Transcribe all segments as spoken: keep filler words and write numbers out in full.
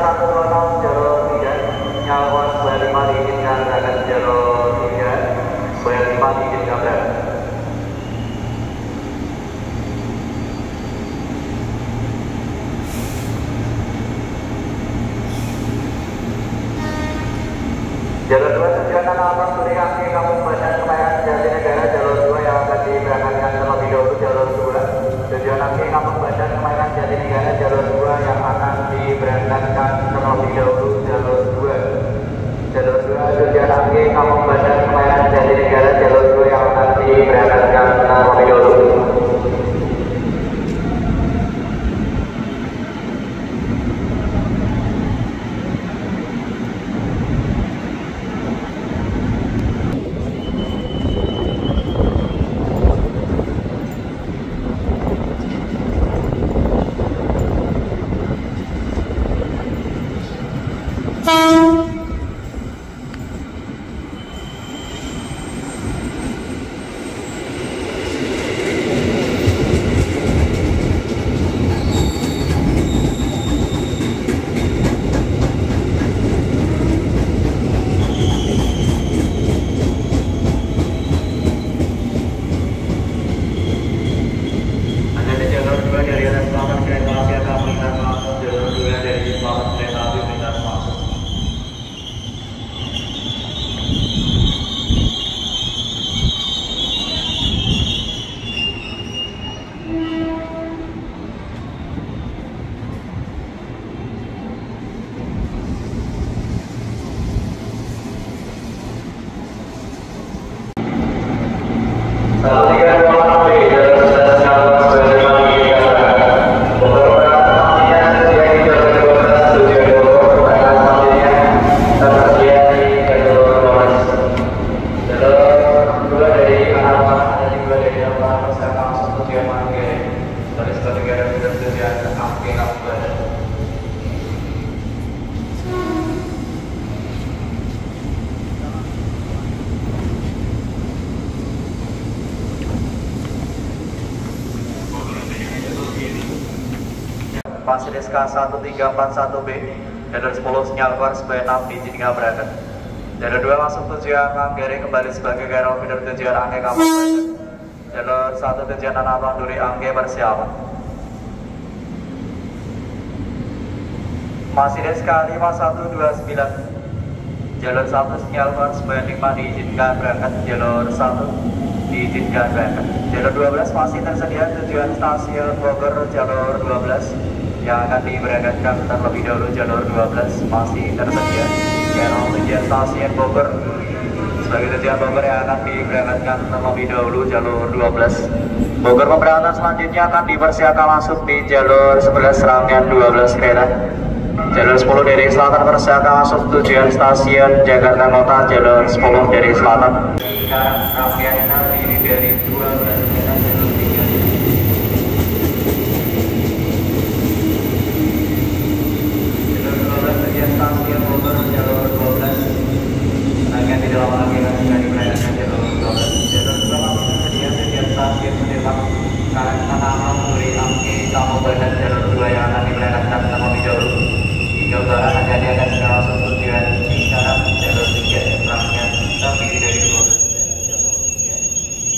satu nol nol jalur tiga, Nyalwan Surya lima diizinkan berangkat jalur tiga, Surya lima diizinkan berangkat. Jalur dua tujuan Tanah Abang Suri Kaki Kampung Badan Kemayoran Jatinegara, jalur dua yang akan diberangkatkan terlebih dahulu jalur dua tujuan Kaki Kampung Badan Kemayoran Jatinegara, jalur dua yang akan diberangkatkan terlebih dahulu jalur dua jalur dua tujuan Kaki Kampung Badan Kemayoran Jatinegara, jalur dua yang akan diberangkatkan terlebih dahulu. Fasilis K satu tiga empat satu B, jalur sepuluh sinyal keluar sebagai enam diizinkan berangkat. Jalur dua masuk tujuan Manggarai kembali sebagai gairah feeder tujuan Angke Kampung Badan. Jalur satu tujuan Tanah Abang Duri Angke persiapan. Fasilis K lima satu dua sembilan, jalur satu sinyal keluar sebagai lima diizinkan berangkat. Jalur satu diizinkan berangkat. Jalur dua belas masih tersedia tujuan stasiun Bogor, jalur dua belas yang akan diberangkatkan terlebih dahulu. Jalur dua belas masih tersedia gairah tujuan stasiun Bogor sebagai tujuan Bogor yang akan diberangkatkan terlebih dahulu. Jalur dua belas Bogor pemberangkatan selanjutnya akan dipersiapkan masuk di jalur sebelas rangkaian dua belas kereta. Jalur sepuluh dari selatan persiapkan masuk tujuan stasiun Jakarta Kota. Jalur sepuluh dari selatan rangkaian terdiri dari dua belas kereta jalur tiga. Jalur dua belas tujuan stasiun Bogor, jalur dua belas rangkaian tidak lama lagi akan diberangkatkan jalur dua belas. Jalur dua masih tersedia tujuan stasiun Sudirman, Tanah Abang Duri Angke Kampung Badan, jalur dua yang akan diberangkatkan terlebih dahulu. Hingga utara hanya akan segera masuk tujuan Cikarang, jalur tiga rangkaian terdiri dari dua belas kereta jalur tiga.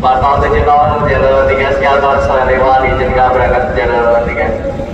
Platform tujuh nol, jalur tiga Skyalport Salariwa diizinkan berangkat jalur tiga.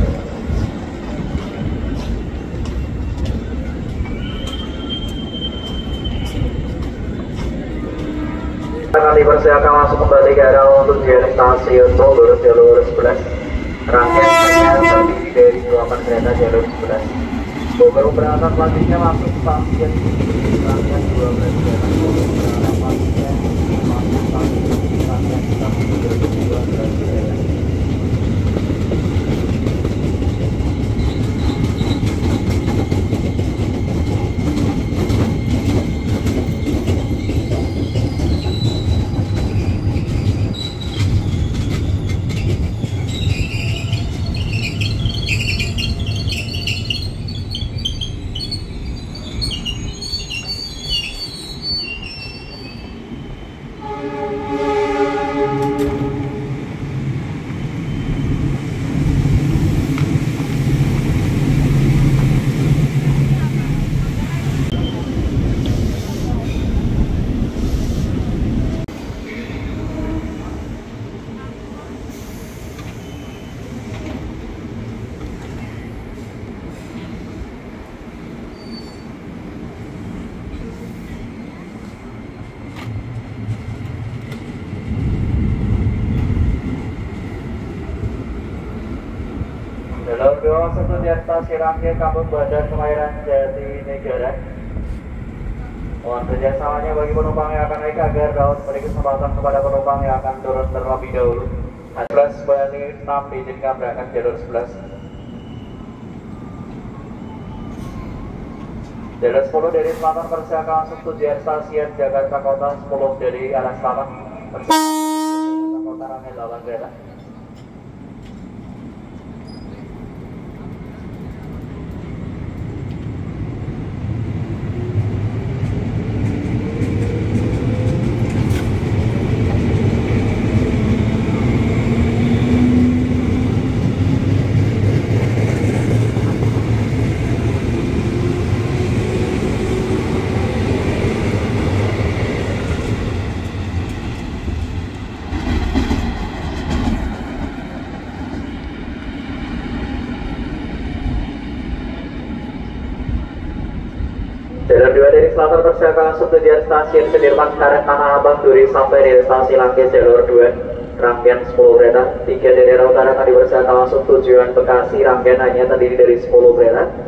Kali persiapan masuk kembali ke arah tujuan stasiun Bogor jalur sebelas. Rangkaian kereta terdiri dari delapan kereta jalur sebelas. Bogor berangkat selanjutnya masuk stasiun rangkaian dua belas kereta Bogor berangkat selanjutnya masuk stasiun rangkaian stasiun dua belas kereta. Jalur dua satu di stasiun Rangkaian Kampung Bandar Kemayoran Jatinegara. Mohon kerjasamanya bagi penumpang yang akan naik agar dapat memberi kesempatan kepada penumpang yang akan turun terlebih dahulu. sebelas Bani enam diizinkan berangkat jalur sebelas. Jalur sepuluh dari selatan persiapan masuk tujuan stasiun Jakarta Kota, sepuluh dari arah selatan persiapan Jakarta Kota rangkaian delapan kereta. Jalur dua dari selatan persiapan masuk tujuan stasiun Sudirman Karet Tanah Abang Duri sampai di stasiun Langke jalur dua rangkaian sepuluh kereta. Tiga dari arah utara tadi persiapan masuk tujuan Bekasi rangkaian hanya terdiri dari sepuluh kereta.